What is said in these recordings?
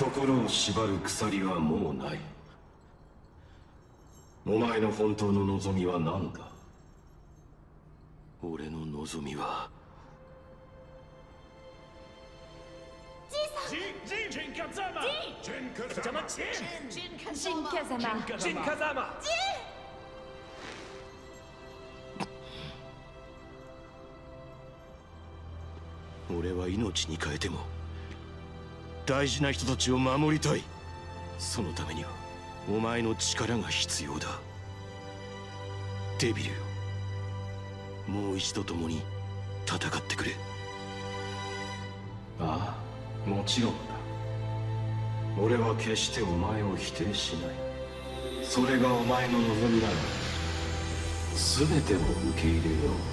心を縛る鎖はもうない。お前の本当の望みは何だ？俺の望みは俺は命に変えても大事な人たちを守りたい。そのためにはお前の力が必要だ。デビルよ、もう一度共に戦ってくれ。ああ、もちろんだ。俺は決してお前を否定しない。それがお前の望みなら全てを受け入れよう。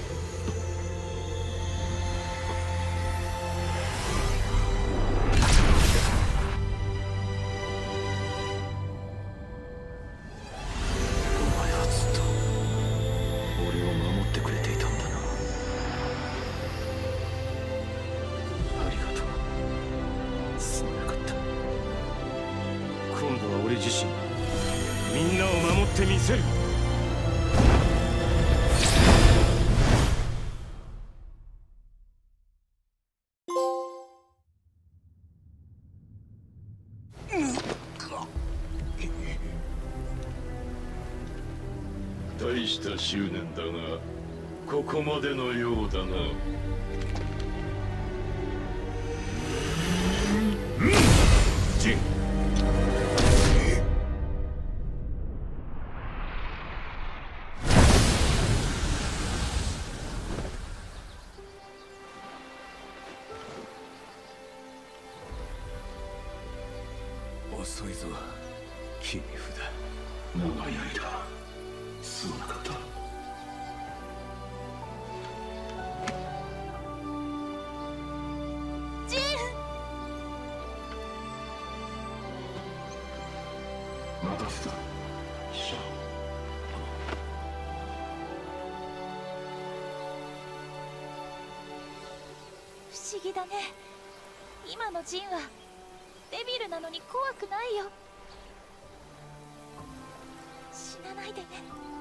俺自身みんなを守ってみせる。 大した執念だがここまでのようだな。ジン、 遅いぞ、切り札。長い間すまなかった。 ジン、 待たせた。シャン。 不思議だね。今のジンはデビルなのに怖くないよ。死なないでね。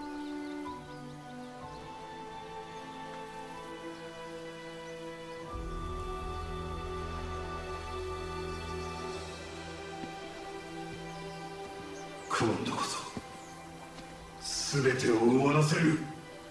今度こそ全てを終わらせる。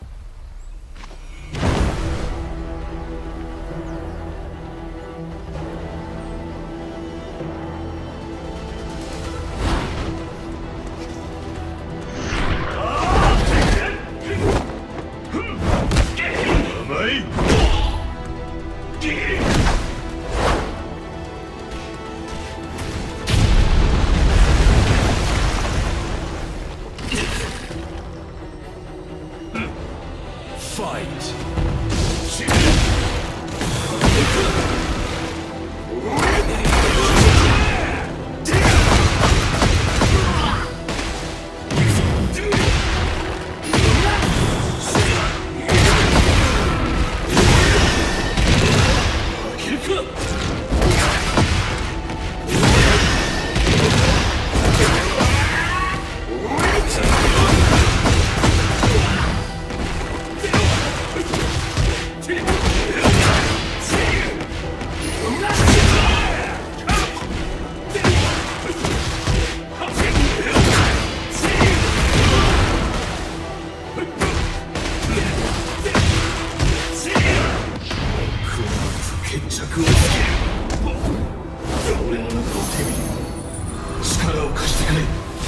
俺の中を手に力を貸してくれ。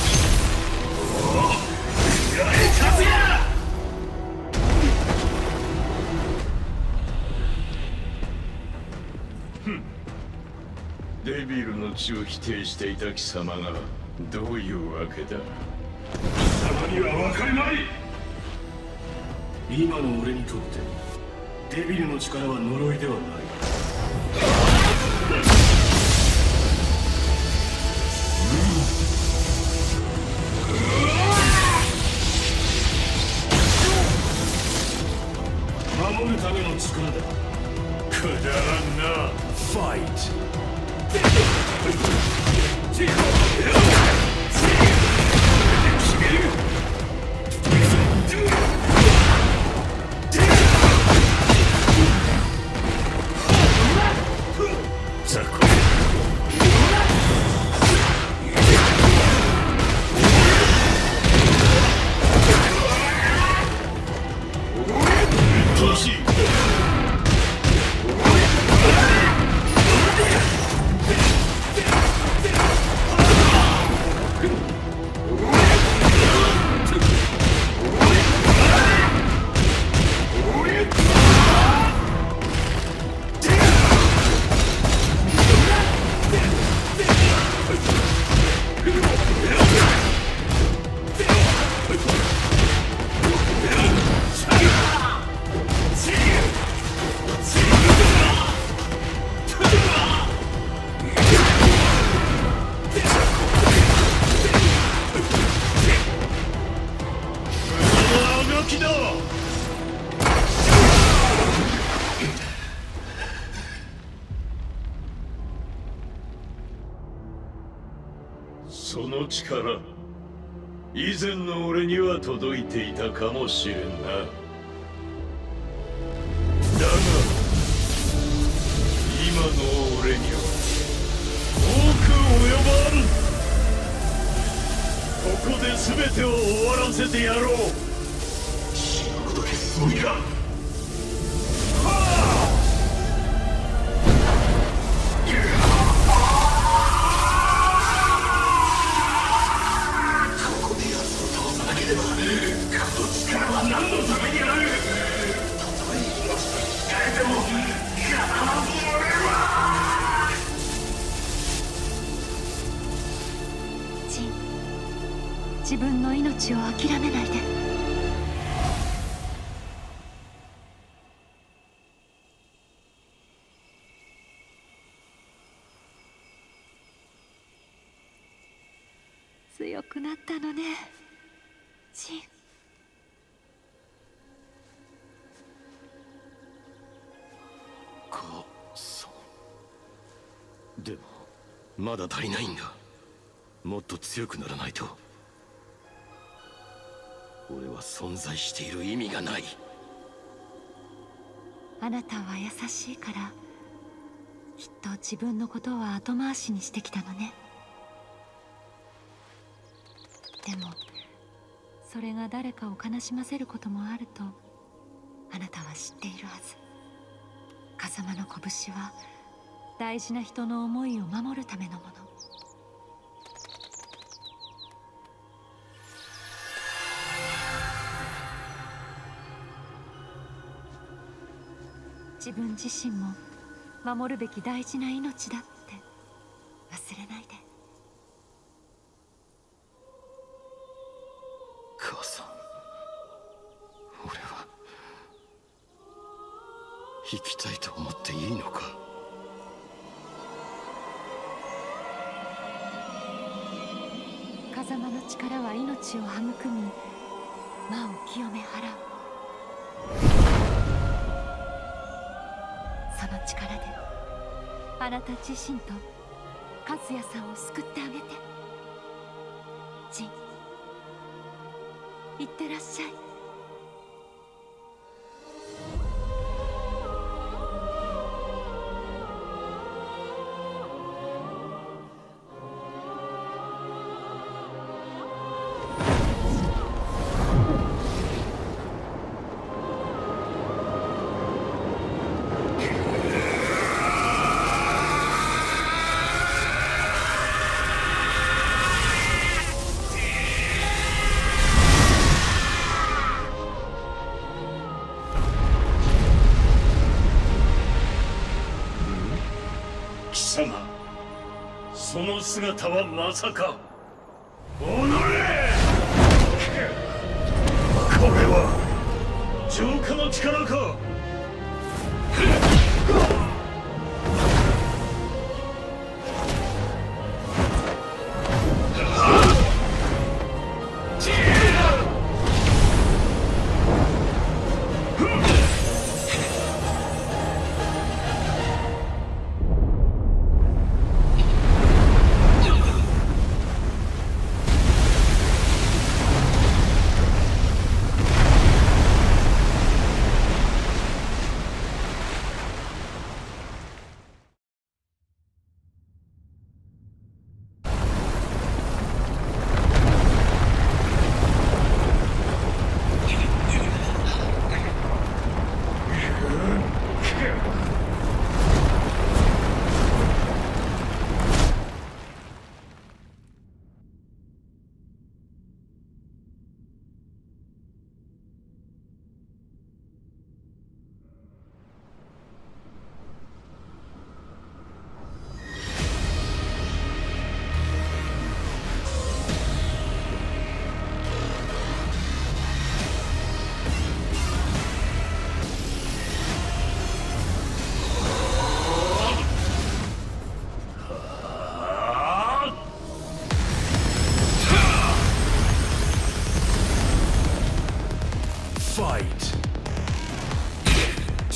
デビルの血を否定していた貴様がどういうわけだ。 貴様には分かりまい。今の俺にとってデビルの力は呪いではない。守るための力だ。 くだらんな。 ファイト。 その力、以前の俺には届いていたかもしれんな。だが今の俺には遠く及ばん。ここで全てを終わらせてやろう。死ぬことですごいか。 自分の命を諦めないで。強くなったのね、ジン。 母さん。でもまだ足りないんだ。もっと強くならないと。俺は存在している意味がない。 あなたは優しいからきっと自分のことは後回しにしてきたのね。でもそれが誰かを悲しませることもあるとあなたは知っているはず。風間の拳は大事な人の思いを守るためのもの。自分自身も守るべき大事な命だって忘れないで。 母さん、俺は生きたいと思っていいのか。 風間の力は命を育み魔を清め払う。その力であなた自身と和也さんを救ってあげて。ジン、いってらっしゃい。 その姿はまさか。おのれ！これは浄化の力か。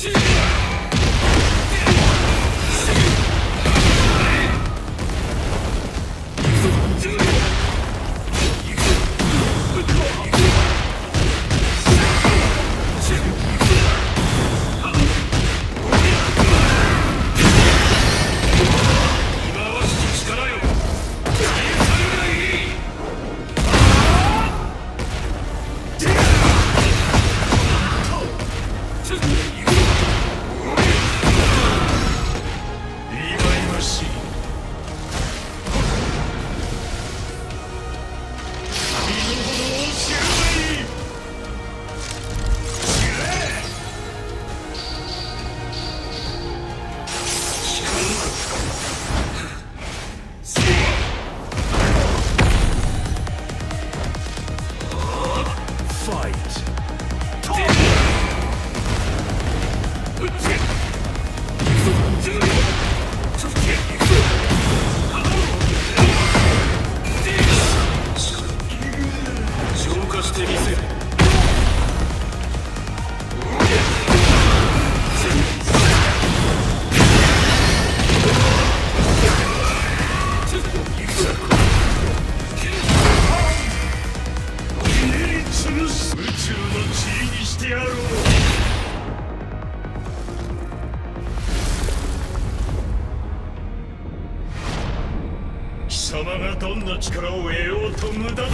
貴様がどんな力を得ようと無駄だ。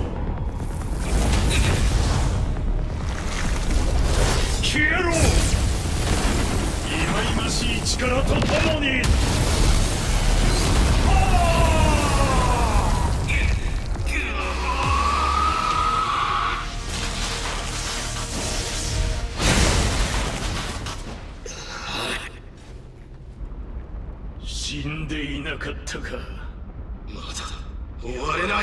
消えろ、忌々しい力とともに。死んでいなかったか。 まだ終われない。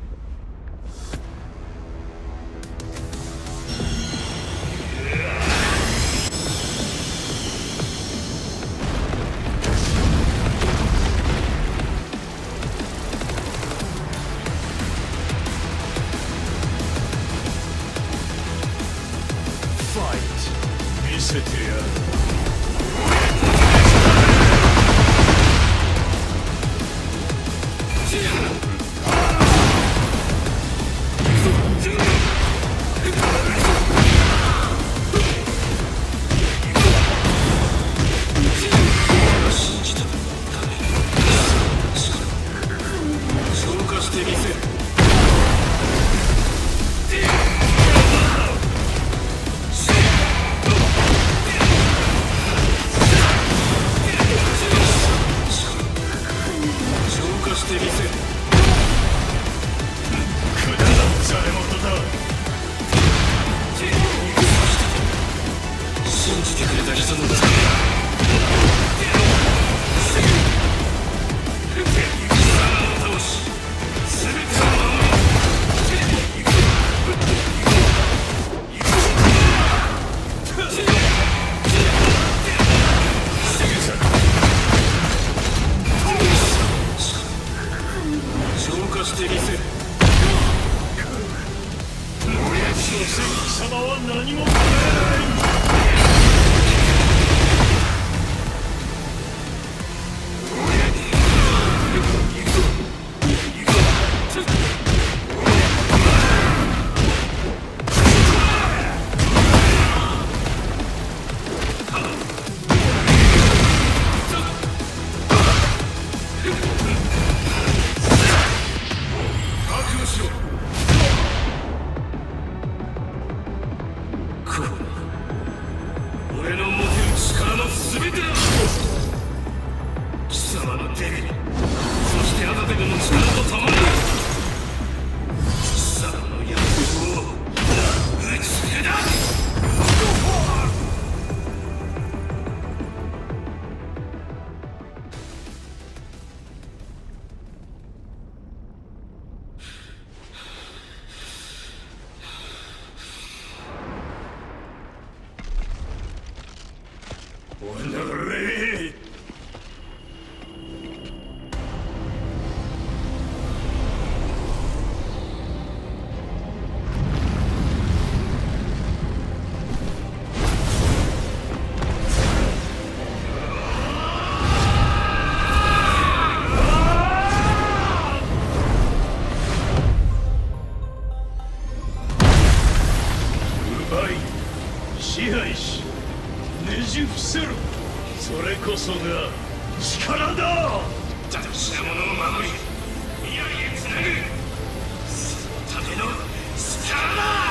見せてやる。貴様は何も叶しねじ伏せる。それこそが力だ。大事なものを守り未来へつなぐ、そのための力だ。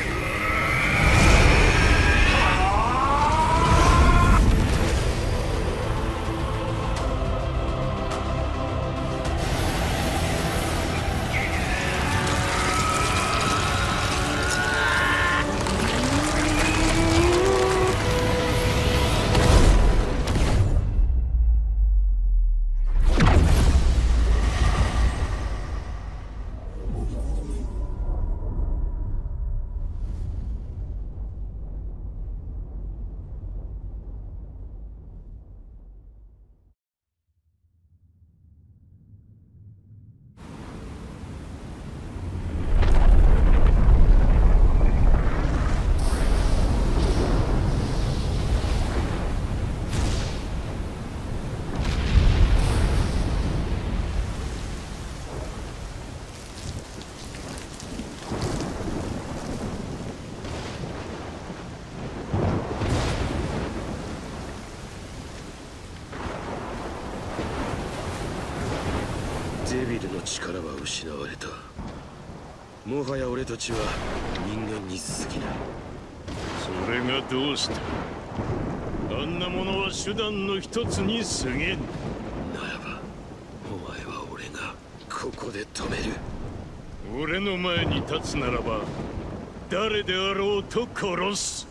デビルの力は失われた。もはや俺たちは人間に過ぎない。 それがどうした。あんなものは手段の一つに過ぎん。 ならばお前は俺がここで止める。 俺の前に立つならば誰であろうと殺す。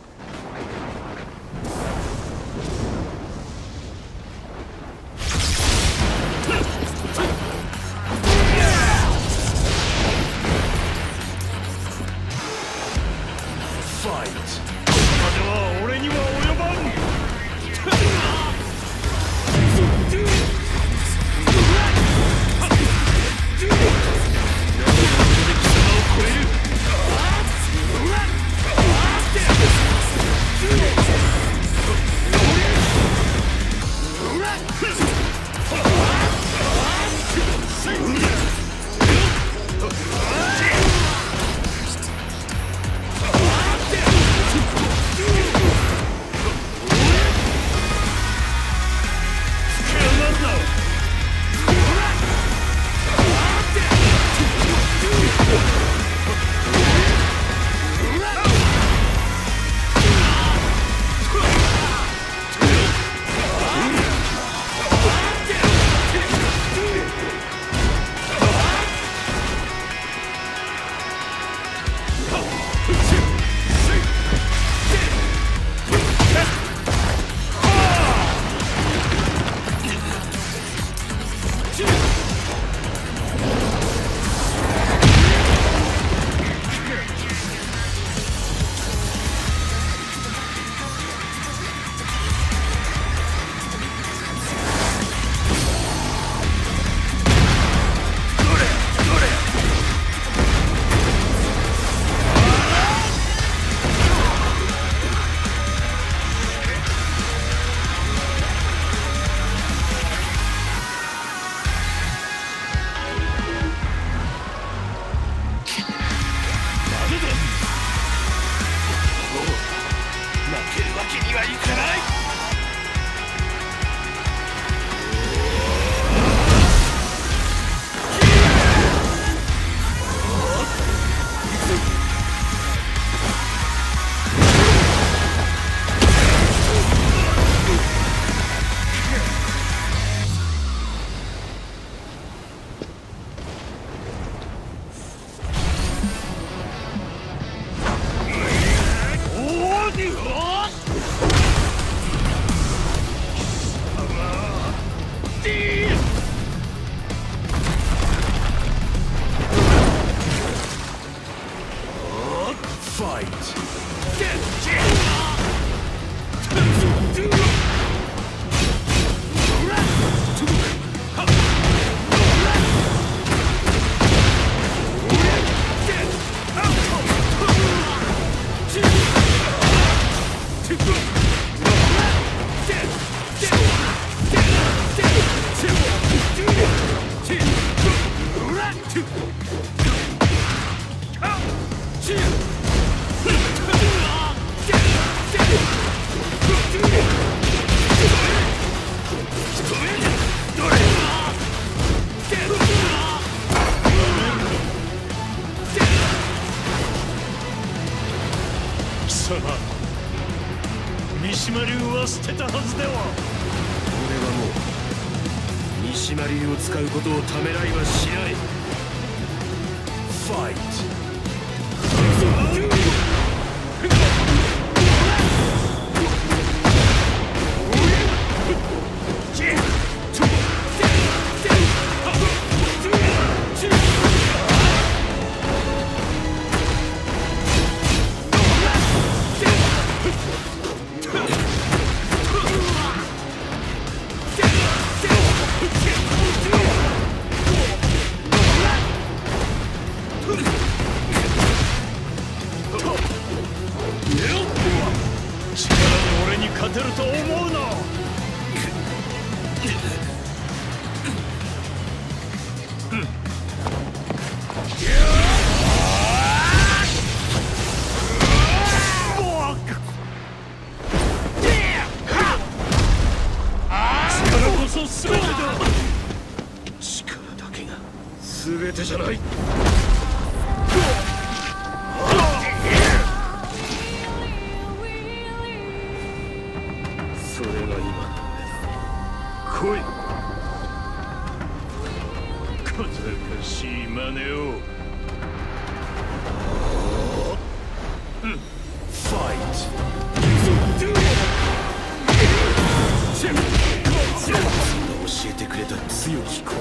島流は捨てたはずでは。 俺はもう三島流を使うことをためらいはしない。ファイト。 勝てると思うな。力こそ全てだ。 力だけが全てじゃない。それが今の俺だ。来い。 小賢しい真似を。 ファイト。そんな教えてくれた強き心。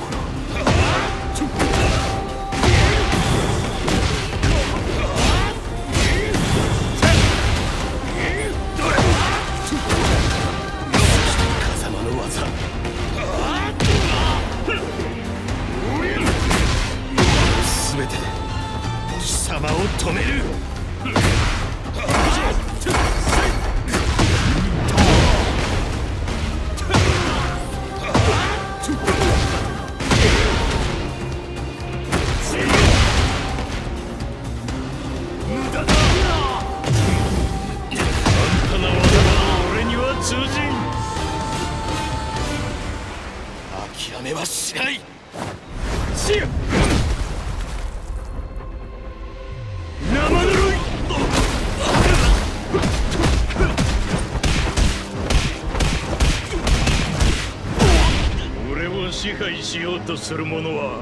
全てで貴様を止める。 無駄だ。あんたの技は俺には通じん。 諦めはしない。 生ぬるい。俺を支配しようとする者は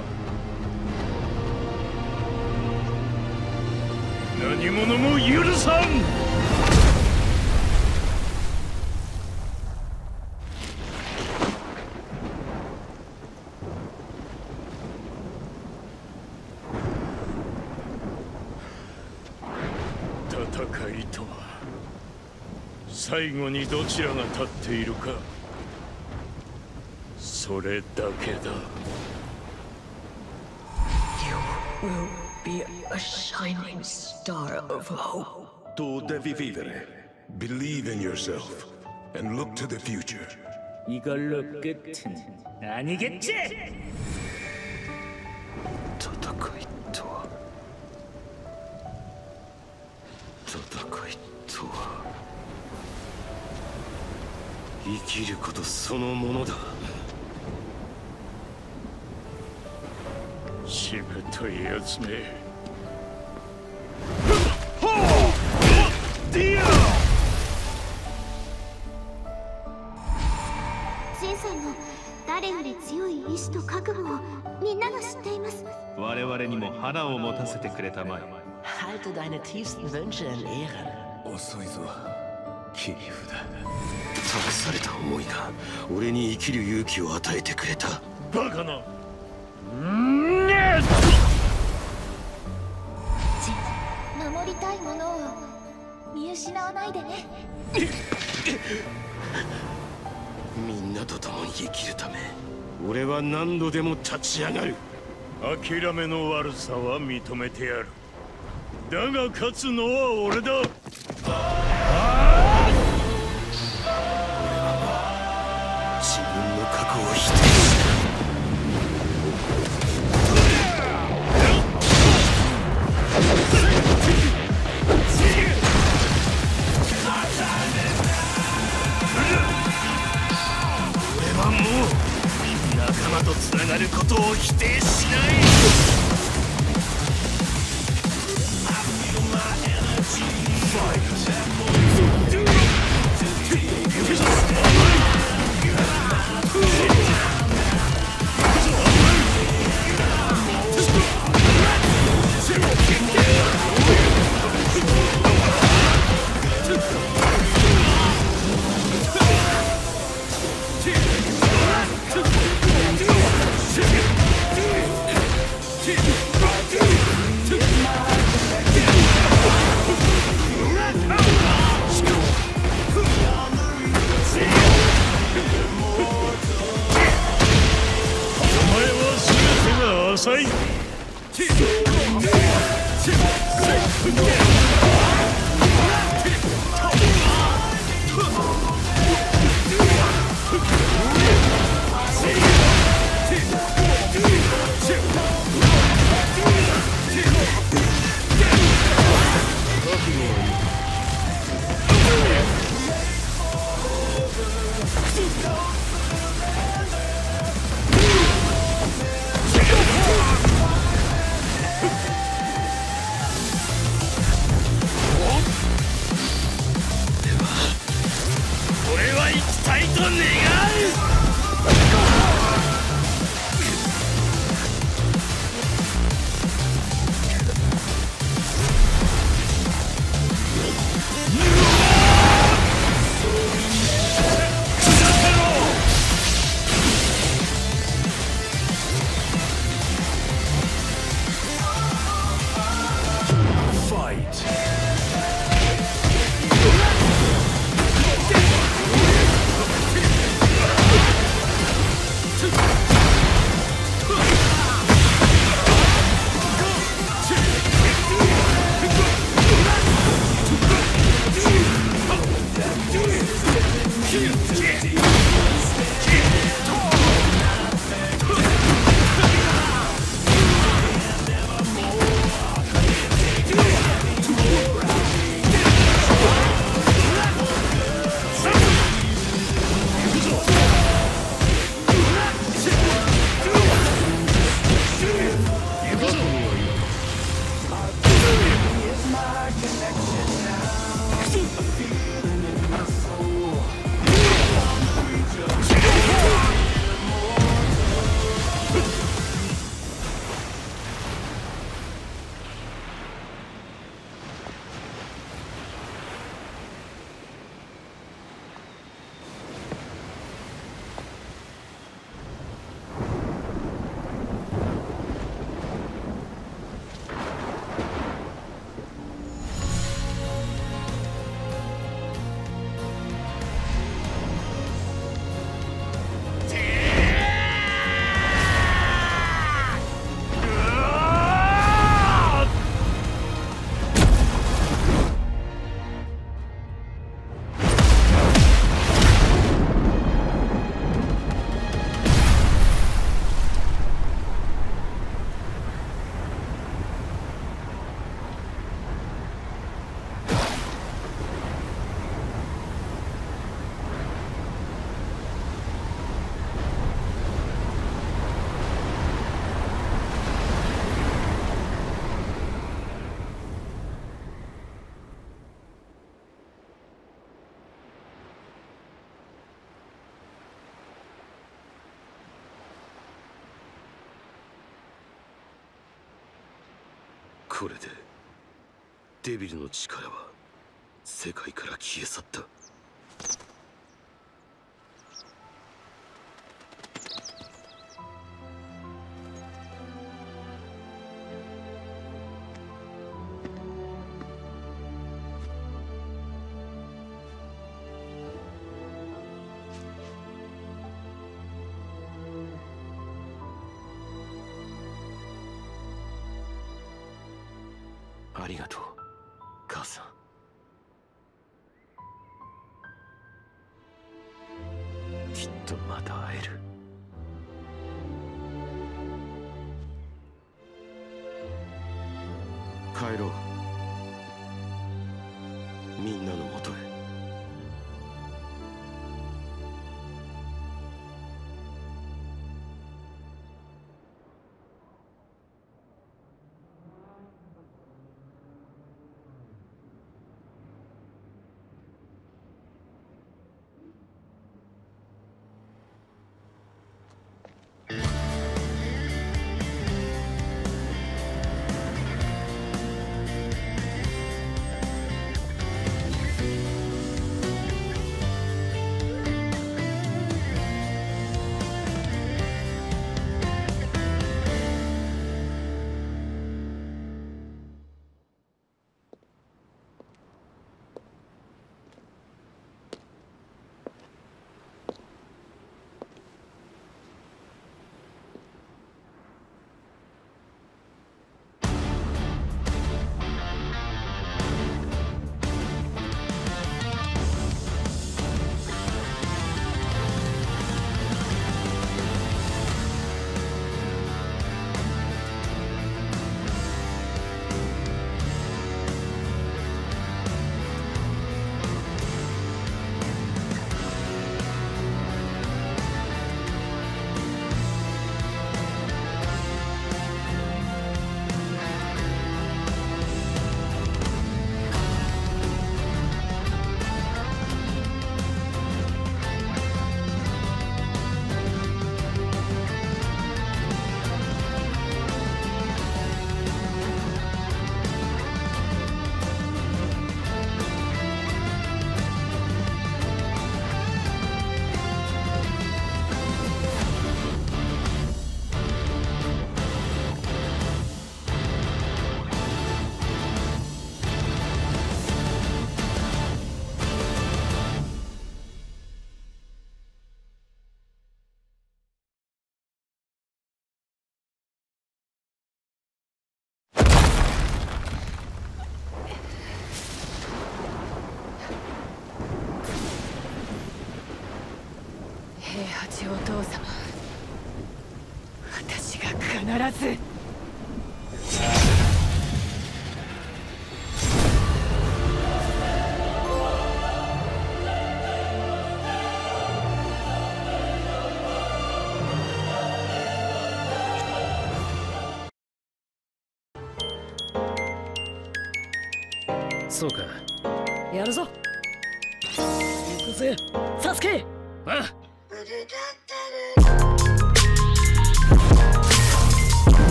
何者も許さん。戦いとは最後にどちらが立っているか、それだけだ。 You will be a shining star of hope. Tu devi vivere. Believe in yourself and look to the future. 이걸로 끝은 아니겠지? 戦いとは生きることそのものだ。 しぶといやつめ。ディア！ ジンさんの誰より強い意志と覚悟をみんなが知っています。 我々にも花を持たせてくれたまえ。 Halte deine tiefsten Wünsche in Ehren. 遅いぞ切り札。託された思いが俺に生きる勇気を与えてくれた。 バカな。 ジン、守りたいものを見失わないでね。 みんなと共に生きるため俺は何度でも立ち上がる。 諦めの悪さは認めてやる。だが勝つのは俺だ。 自分の過去を否定しない。俺はもう仲間とつながることを否定しない。Fight! さい。俺は行きたいと願う。 これでデビルの力は世界から消え去った。ありがとう、母さん。きっとまた会える。帰ろう、みんなのもとへ。 平八お父様、私が必ず。 そうか、やるぞ。行くぜ、サスケ。ああ。